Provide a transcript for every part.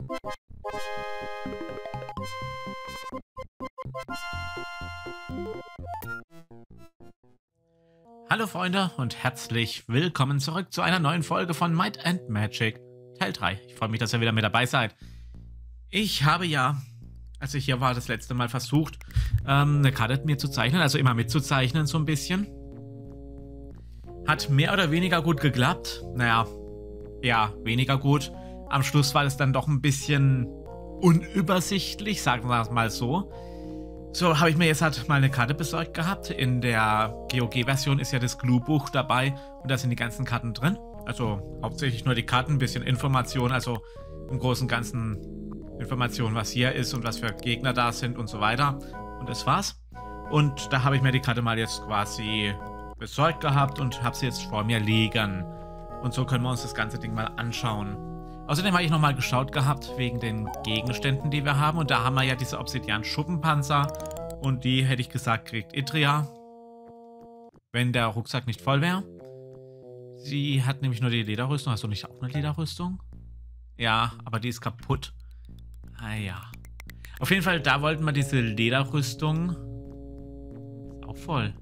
Hallo Freunde und herzlich willkommen zurück zu einer neuen Folge von Might and Magic Teil 3. Ich freue mich, dass ihr wieder mit dabei seid. Ich habe ja, als ich hier war, das letzte Mal versucht, eine Karte mir zu zeichnen, also immer mitzuzeichnen so ein bisschen. Hat mehr oder weniger gut geklappt. Naja, ja, weniger gut. Am Schluss war es dann doch ein bisschen unübersichtlich, sagen wir es mal so. So, habe ich mir jetzt halt mal eine Karte besorgt gehabt. In der GOG-Version ist ja das Clue-Buch dabei und da sind die ganzen Karten drin. Also hauptsächlich nur die Karten, ein bisschen Information, also im Großen und Ganzen Information, was hier ist und was für Gegner da sind und so weiter. Und das war's. Und da habe ich mir die Karte mal jetzt quasi besorgt gehabt und habe sie jetzt vor mir liegen. Und so können wir uns das ganze Ding mal anschauen. Außerdem habe ich nochmal geschaut gehabt wegen den Gegenständen, die wir haben. Und da haben wir ja diese Obsidian-Schuppenpanzer. Und die, hätte ich gesagt, kriegt Idria, wenn der Rucksack nicht voll wäre. Sie hat nämlich nur die Lederrüstung. Hast du nicht auch eine Lederrüstung? Ja, aber die ist kaputt. Ah ja. Auf jeden Fall, da wollten wir diese Lederrüstung. Ist auch voll.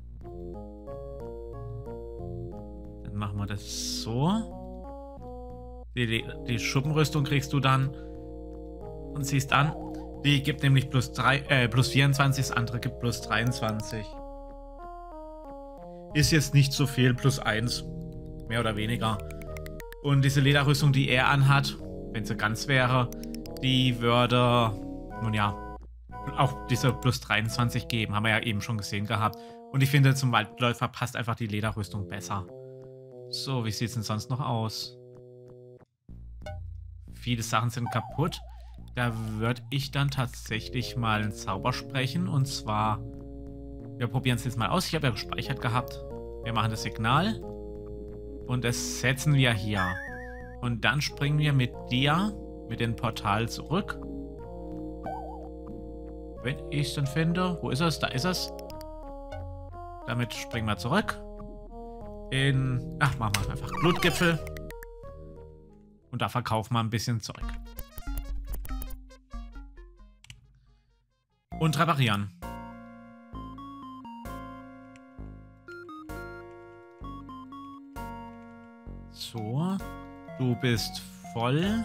Dann machen wir das so. Die Schuppenrüstung kriegst du dann und siehst an. Die gibt nämlich plus 24, das andere gibt plus 23. Ist jetzt nicht so viel, plus 1. Mehr oder weniger. Und diese Lederrüstung, die er anhat, wenn sie ganz wäre, die würde, nun ja, auch diese plus 23 geben. Haben wir ja eben schon gesehen gehabt. Und ich finde, zum Waldläufer passt einfach die Lederrüstung besser. So, wie sieht es denn sonst noch aus? Viele Sachen sind kaputt. Da würde ich dann tatsächlich mal einen Zauber sprechen. Und zwar, wir probieren es jetzt mal aus. Ich habe ja gespeichert gehabt. Wir machen das Signal. Und das setzen wir hier. Und dann springen wir mit dir, mit dem Portal zurück. Wenn ich es dann finde. Wo ist es? Da ist es. Damit springen wir zurück. Machen wir einfach Blutgipfel. Und da verkaufen wir ein bisschen Zeug. Und reparieren. So. Du bist voll.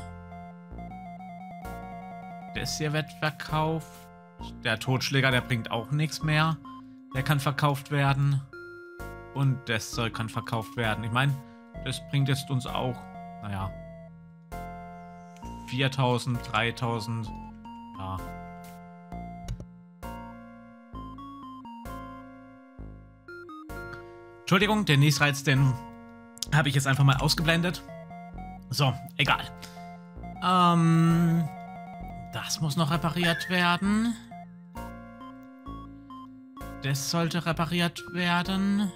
Das hier wird verkauft. Der Totschläger, der bringt auch nichts mehr. Der kann verkauft werden. Und das Zeug kann verkauft werden. Ich meine, das bringt jetzt uns auch, naja, 4000, 3000, ja. Entschuldigung, den Niesreiz, den habe ich jetzt einfach mal ausgeblendet. So, egal. Das muss noch repariert werden. Das sollte repariert werden.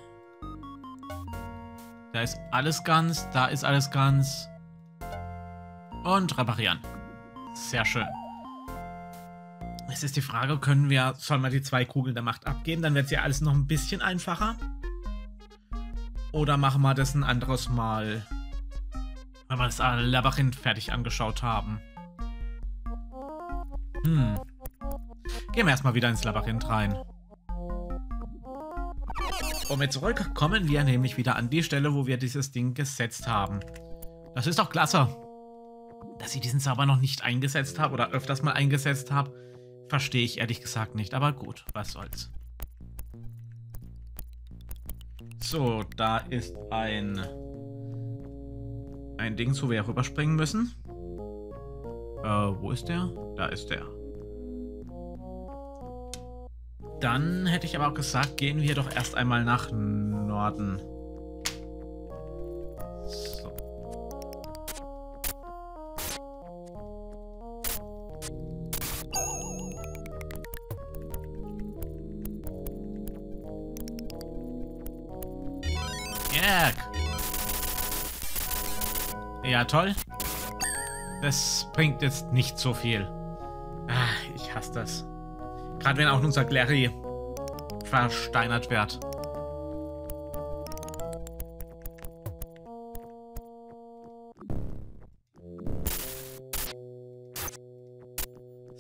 Da ist alles ganz, da ist alles ganz. Und reparieren. Sehr schön. Jetzt ist die Frage, sollen wir die 2 Kugeln der Macht abgeben? Dann wird es ja alles noch ein bisschen einfacher. Oder machen wir das ein anderes Mal, wenn wir das Labyrinth fertig angeschaut haben? Gehen wir erstmal wieder ins Labyrinth rein. Und mit zurück kommen wir nämlich wieder an die Stelle, wo wir dieses Ding gesetzt haben. Das ist doch klasse. Dass ich diesen Zauber noch nicht eingesetzt habe oder öfters mal eingesetzt habe, verstehe ich ehrlich gesagt nicht. Aber gut, was soll's. So, da ist ein Ding, wo wir rüberspringen müssen. Wo ist der? Da ist der. Dann hätte ich aber auch gesagt, gehen wir doch erst einmal nach Norden. So. Yeah. Ja, toll. Das bringt jetzt nicht so viel. Ich hasse das. Gerade wenn auch unser Glary versteinert wird.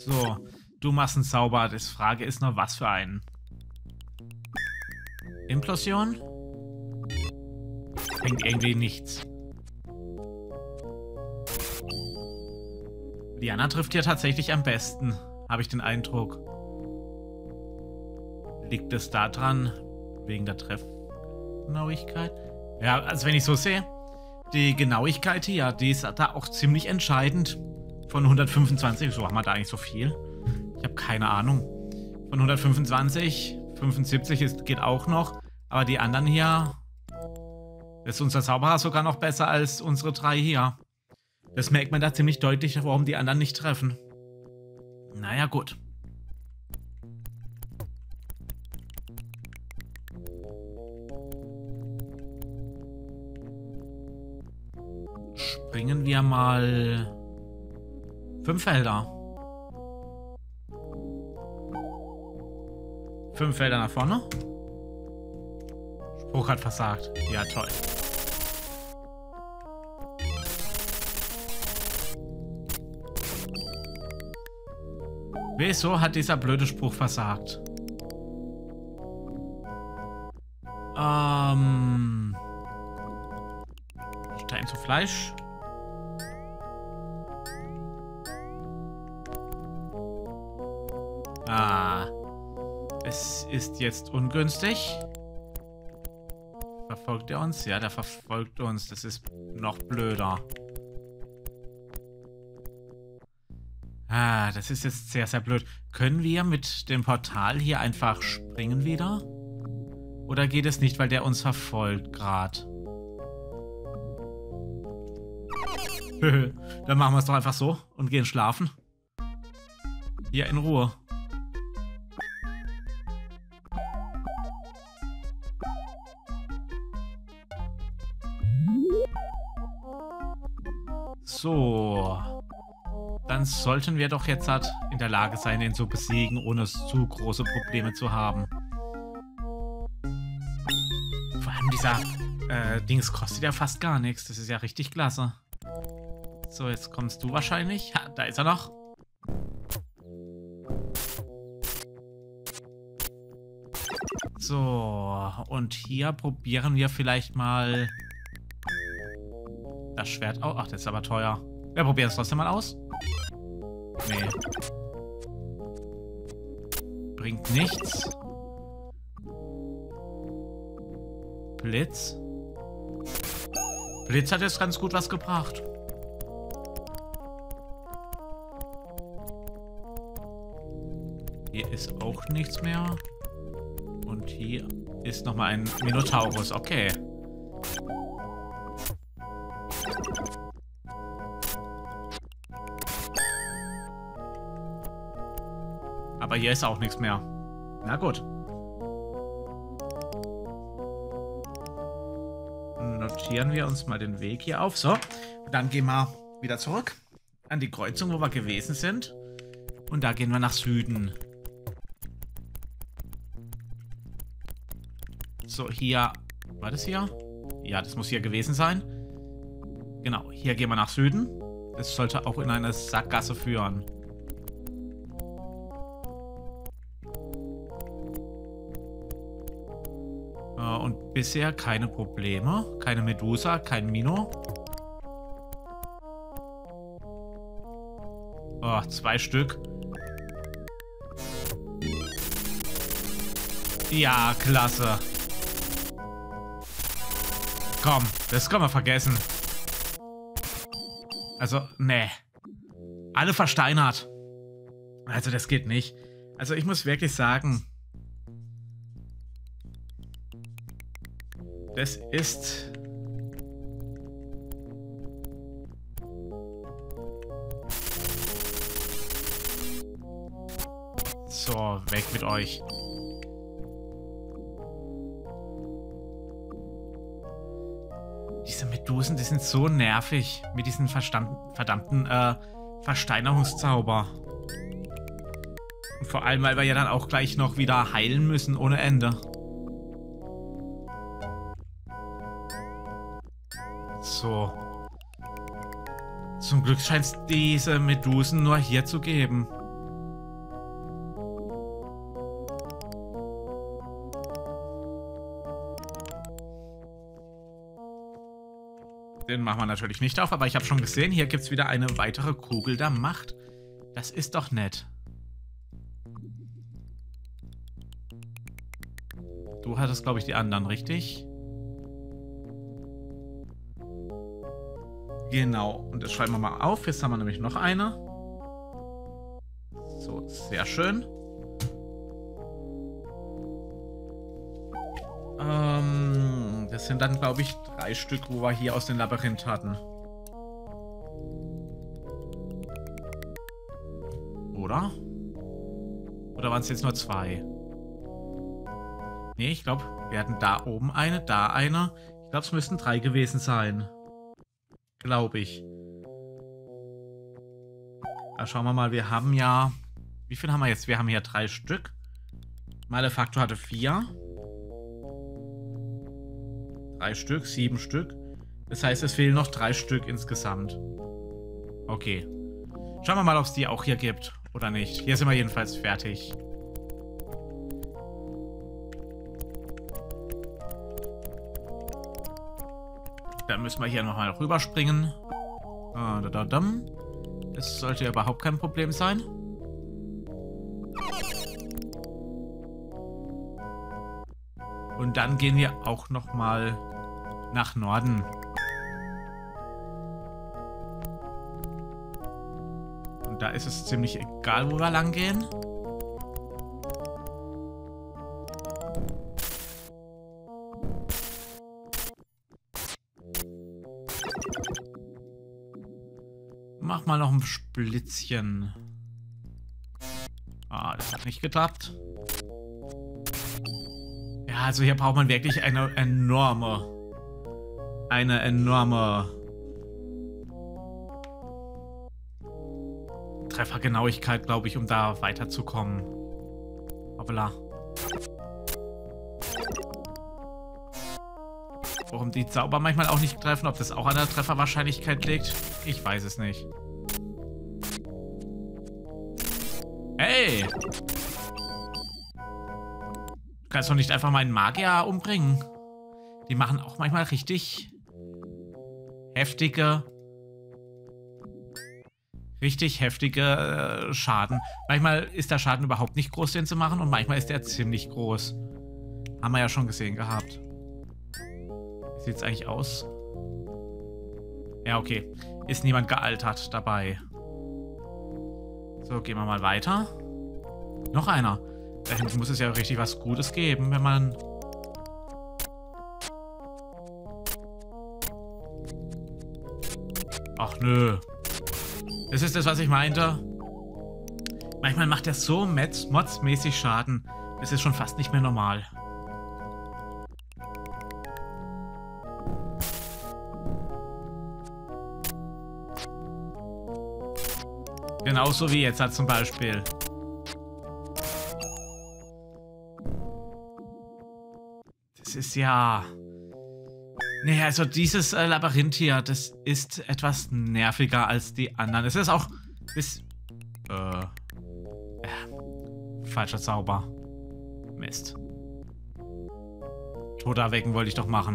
So, du machst einen Zauber. Die Frage ist nur, was für einen. Implosion? Bringt irgendwie nichts. Liana trifft hier tatsächlich am besten, habe ich den Eindruck. Liegt es daran, wegen der Treffgenauigkeit? Ja, also wenn ich so sehe, die Genauigkeit hier, die ist da auch ziemlich entscheidend. Von 125, so haben wir da eigentlich so viel? Ich habe keine Ahnung. Von 125, 75 geht auch noch. Aber die anderen hier, ist unser Zauberer sogar noch besser als unsere 3 hier. Das merkt man da ziemlich deutlich, warum die anderen nicht treffen. Naja, gut. Springen wir mal 5 Felder. 5 Felder nach vorne. Spruch hat versagt. Ja, toll. Wieso hat dieser blöde Spruch versagt? Stein zu Fleisch. Es ist jetzt ungünstig. Verfolgt er uns? Ja, der verfolgt uns. Das ist noch blöder. Das ist jetzt sehr, sehr blöd. Können wir mit dem Portal hier einfach springen wieder? Oder geht es nicht, weil der uns verfolgt gerade? Dann machen wir es doch einfach so und gehen schlafen. Hier in Ruhe. So. Dann sollten wir doch jetzt in der Lage sein, ihn zu besiegen, ohne zu große Probleme zu haben. Vor allem dieser Dings kostet ja fast gar nichts. Das ist ja richtig klasse. So, jetzt kommst du wahrscheinlich. Ha, da ist er noch. So, und hier probieren wir vielleicht mal das Schwert aus. Ach, das ist aber teuer. Wir probieren es trotzdem mal aus. Nee. Bringt nichts. Blitz. Blitz hat jetzt ganz gut was gebracht. Hier ist auch nichts mehr. Und hier ist nochmal ein Minotaurus. Okay. Aber hier ist auch nichts mehr. Na gut. Notieren wir uns mal den Weg hier auf. So, dann gehen wir wieder zurück an die Kreuzung, wo wir gewesen sind. Und da gehen wir nach Süden. So, hier. War das hier? Ja, das muss hier gewesen sein. Genau, hier gehen wir nach Süden. Das sollte auch in eine Sackgasse führen. Und bisher keine Probleme. Keine Medusa, kein Mino. Oh, 2 Stück. Ja, klasse. Komm, das können wir vergessen. Also, nee. Alle versteinert. Also, das geht nicht. Also, ich muss wirklich sagen, das ist... So, weg mit euch. Diese Medusen, die sind so nervig mit diesen verdammten Versteinerungszauber. Und vor allem, weil wir ja dann auch gleich noch wieder heilen müssen ohne Ende. So. Zum Glück scheint es diese Medusen nur hier zu geben. Den machen wir natürlich nicht auf, aber ich habe schon gesehen, hier gibt es wieder eine weitere Kugel der Macht. Das ist doch nett. Du hattest, glaube ich, die anderen, richtig? Genau, und das schreiben wir mal auf. Jetzt haben wir nämlich noch eine. So, sehr schön. Das sind dann, glaube ich, 3 Stück, wo wir hier aus dem Labyrinth hatten. Oder? Oder waren es jetzt nur 2? Nee, ich glaube, wir hatten da oben eine, da eine. Ich glaube, es müssten 3 gewesen sein. Glaube ich. Da schauen wir mal, wir haben ja... Wie viel haben wir jetzt? Wir haben hier 3 Stück. Malefaktor hatte 4. 3 Stück, 7 Stück. Das heißt, es fehlen noch 3 Stück insgesamt. Okay. Schauen wir mal, ob es die auch hier gibt oder nicht. Hier sind wir jedenfalls fertig. Dann müssen wir hier nochmal rüberspringen. Das sollte ja überhaupt kein Problem sein. Und dann gehen wir auch nochmal nach Norden. Und da ist es ziemlich egal, wo wir lang gehen. Mach mal noch ein Splitzchen. Ah, das hat nicht geklappt. Ja, also hier braucht man wirklich eine enorme Treffergenauigkeit, glaube ich, um da weiterzukommen. Hoppala. Warum die Zauber manchmal auch nicht treffen, ob das auch an der Trefferwahrscheinlichkeit liegt, ich weiß es nicht. Hey! Du kannst doch nicht einfach mal einen Magier umbringen. Die machen auch manchmal richtig heftige Schaden. Manchmal ist der Schaden überhaupt nicht groß, den zu machen, und manchmal ist der ziemlich groß. Haben wir ja schon gesehen gehabt. Wie sieht es eigentlich aus? Ja, okay. Ist niemand gealtert dabei. So, gehen wir mal weiter. Noch einer. Da hinten muss es ja richtig was Gutes geben, wenn man... Ach nö. Das ist das, was ich meinte. Manchmal macht er so modsmäßig Schaden. Das ist schon fast nicht mehr normal. Genauso wie jetzt halt zum Beispiel. Das ist ja... Nee, also dieses Labyrinth hier, das ist etwas nerviger als die anderen. Es ist auch... falscher Zauber. Mist. Tod erwecken wollte ich doch machen.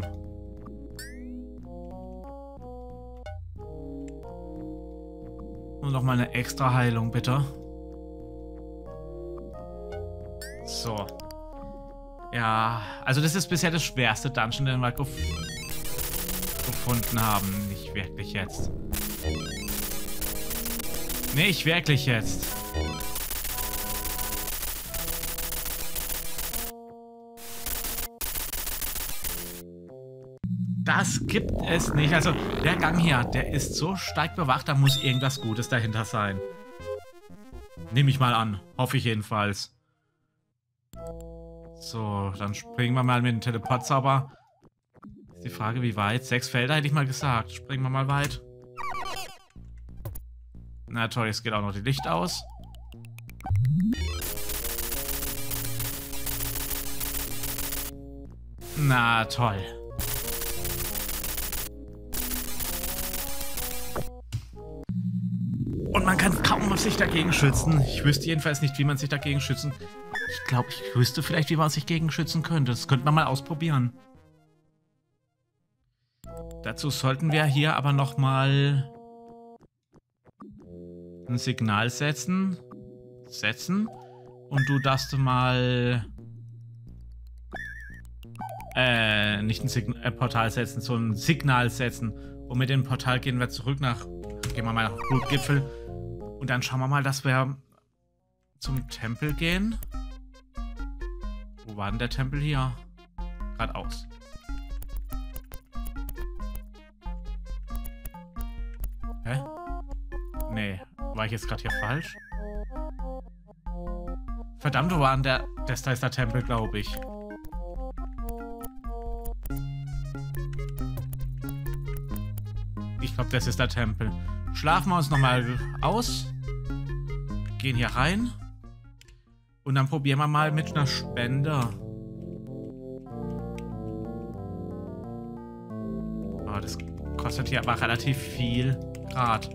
Und noch mal eine extra Heilung, bitte. So. Ja, also das ist bisher das schwerste Dungeon, den wir gefunden haben. Nicht wirklich jetzt. Nicht wirklich jetzt. Das gibt es nicht. Also der Gang hier, der ist so stark bewacht, da muss irgendwas Gutes dahinter sein. Nehme ich mal an. Hoffe ich jedenfalls. So, dann springen wir mal mit dem Teleportzauber. Ist die Frage, wie weit? 6 Felder hätte ich mal gesagt. Springen wir mal weit. Na toll, jetzt geht auch noch die Licht aus. Na toll. Und man kann kaum sich dagegen schützen. Ich wüsste jedenfalls nicht, wie man sich dagegen schützen... Ich glaube, ich wüsste vielleicht, wie man sich gegen schützen könnte. Das könnte man mal ausprobieren. Dazu sollten wir hier aber nochmal ein Signal setzen. Und du darfst mal nicht ein Portal setzen, sondern ein Signal setzen. Und mit dem Portal gehen wir zurück gehen wir mal nach Blutgipfel. Und dann schauen wir mal, dass wir zum Tempel gehen. Wo war denn der Tempel hier? Geradeaus. Hä? Nee, war ich jetzt gerade hier falsch? Verdammt, wo war denn das da ist der Tempel, glaube ich. Ich glaube, das ist der Tempel. Schlafen wir uns nochmal aus. Gehen hier rein. Und dann probieren wir mal mit einer Spende. Oh, das kostet hier aber relativ viel Grad.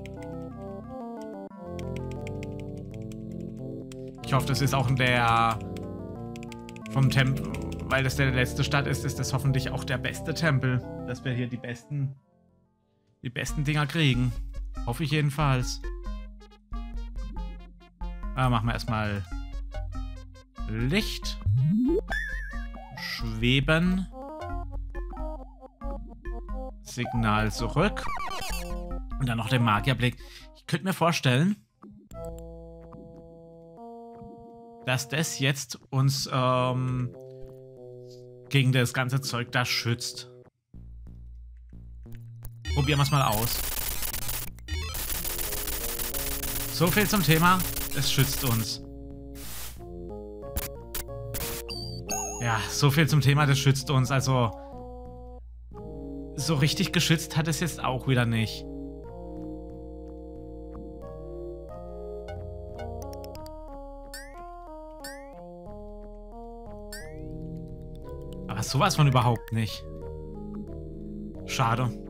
Ich hoffe, das ist auch der vom Tempel, weil das der letzte Stadt ist, ist das hoffentlich auch der beste Tempel, dass wir hier die besten Dinger kriegen. Hoffe ich jedenfalls. Machen wir erstmal Licht. Schweben. Signal zurück. Und dann noch den Magierblick. Ich könnte mir vorstellen, dass das jetzt uns gegen das ganze Zeug da schützt. Probieren wir es mal aus. So viel zum Thema. Es schützt uns. Ja, so viel zum Thema, das schützt uns. Also, so richtig geschützt hat es jetzt auch wieder nicht. Aber sowas von überhaupt nicht. Schade.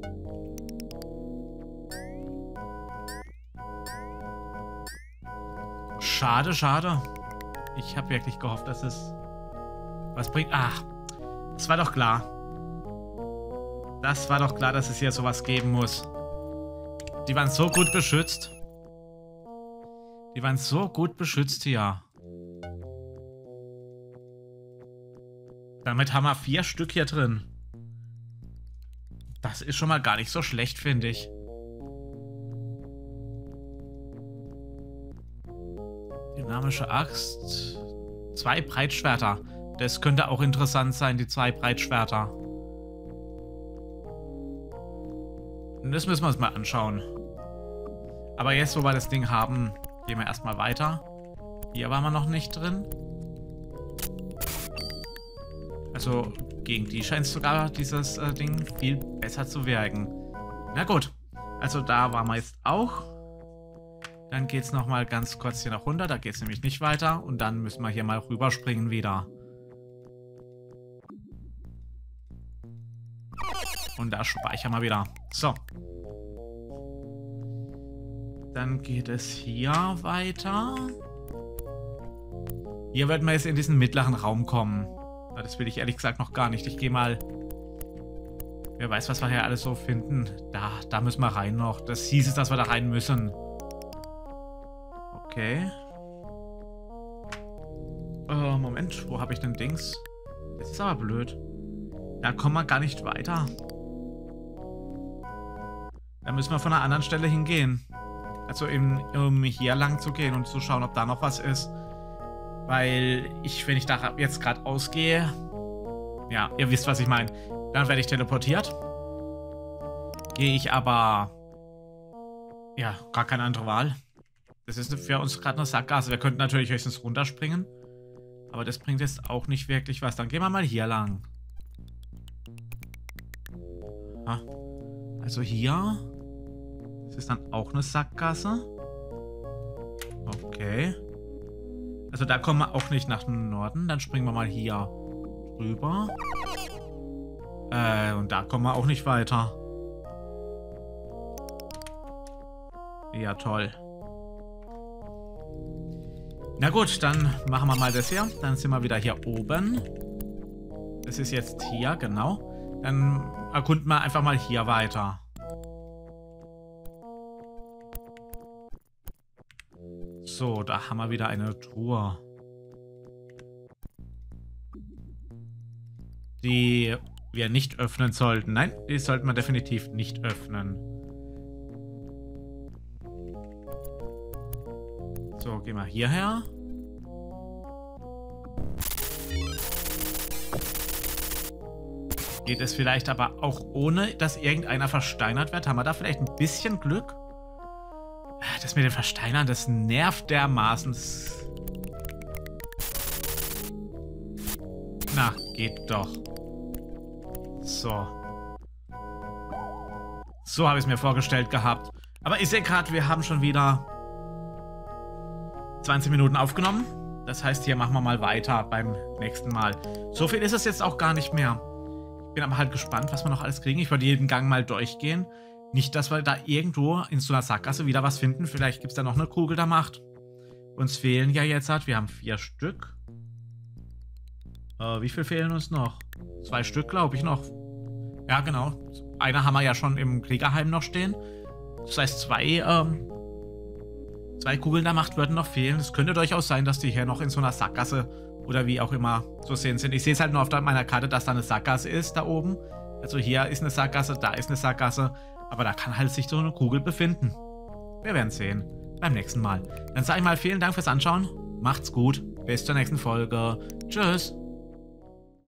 Schade, schade. Ich habe wirklich gehofft, dass es was bringt. Ach, das war doch klar. Das war doch klar, dass es hier sowas geben muss. Die waren so gut beschützt. Die waren so gut beschützt hier. Damit haben wir 4 Stück hier drin. Das ist schon mal gar nicht so schlecht, finde ich. Dynamische Axt. 2 Breitschwerter. Das könnte auch interessant sein, die 2 Breitschwerter. Das müssen wir uns mal anschauen. Aber jetzt, wo wir das Ding haben, gehen wir erstmal weiter. Hier waren wir noch nicht drin. Also gegen die scheint sogar dieses Ding viel besser zu wirken. Na gut. Also da waren wir jetzt auch. Dann geht es nochmal ganz kurz hier nach runter. Da geht es nämlich nicht weiter. Und dann müssen wir hier mal rüberspringen wieder. Und da speichern wir wieder. So. Dann geht es hier weiter. Hier wird man jetzt in diesen mittleren Raum kommen. Das will ich ehrlich gesagt noch gar nicht. Ich gehe mal... Wer weiß, was wir hier alles so finden. Da müssen wir rein noch. Das hieß es, dass wir da rein müssen. Okay. Moment, wo habe ich denn Dings? Das ist aber blöd. Da kommen wir gar nicht weiter. Da müssen wir von einer anderen Stelle hingehen. Also um hier lang zu gehen und zu schauen, ob da noch was ist. Weil wenn ich da jetzt gerade ausgehe, ja, ihr wisst, was ich meine. Dann werde ich teleportiert. Gehe ich aber, ja, gar keine andere Wahl. Das ist für uns gerade eine Sackgasse. Wir könnten natürlich höchstens runterspringen. Aber das bringt jetzt auch nicht wirklich was. Dann gehen wir mal hier lang. Ah, also hier. Das ist dann auch eine Sackgasse. Okay. Also da kommen wir auch nicht nach dem Norden. Dann springen wir mal hier rüber. Und da kommen wir auch nicht weiter. Ja, toll. Na gut, dann machen wir mal das hier. Dann sind wir wieder hier oben. Das ist jetzt hier, genau. Dann erkunden wir einfach mal hier weiter. So, da haben wir wieder eine Truhe. Die wir nicht öffnen sollten. Nein, die sollten wir definitiv nicht öffnen. So, gehen wir hierher. Geht es vielleicht aber auch ohne, dass irgendeiner versteinert wird? Haben wir da vielleicht ein bisschen Glück? Das mit dem Versteinern, das nervt dermaßen. Na, geht doch. So. So habe ich es mir vorgestellt gehabt. Aber ich sehe gerade, wir haben schon wieder 20 Minuten aufgenommen. Das heißt, hier machen wir mal weiter beim nächsten Mal. So viel ist es jetzt auch gar nicht mehr. Ich bin aber halt gespannt, was wir noch alles kriegen. Ich würde jeden Gang mal durchgehen. Nicht, dass wir da irgendwo in so einer Sackgasse wieder was finden. Vielleicht gibt es da noch eine Kugel der Macht. Uns fehlen ja jetzt halt, wir haben 4 Stück. Wie viel fehlen uns noch? 2 Stück, glaube ich, noch. Ja, genau. Eine haben wir ja schon im Kriegerheim noch stehen. Das heißt, 2 Kugeln der Macht würden noch fehlen. Es könnte durchaus sein, dass die hier noch in so einer Sackgasse oder wie auch immer zu sehen sind. Ich sehe es halt nur auf meiner Karte, dass da eine Sackgasse ist, da oben. Also hier ist eine Sackgasse, da ist eine Sackgasse. Aber da kann halt sich so eine Kugel befinden. Wir werden sehen. Beim nächsten Mal. Dann sage ich mal vielen Dank fürs Anschauen. Macht's gut. Bis zur nächsten Folge. Tschüss.